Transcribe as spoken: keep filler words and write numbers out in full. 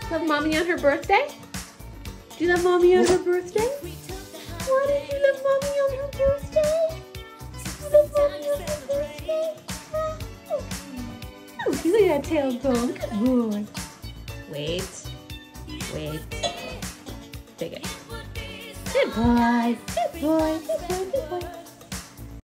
Love Mommy on her birthday? Do you love Mommy on her birthday? Why did you love Mommy on her birthday? You love Mommy on her birthday? Oh, look at that tail going. Good boy. Wait. Wait. Take it. Good boy. Good boy. Good boy. Good boy.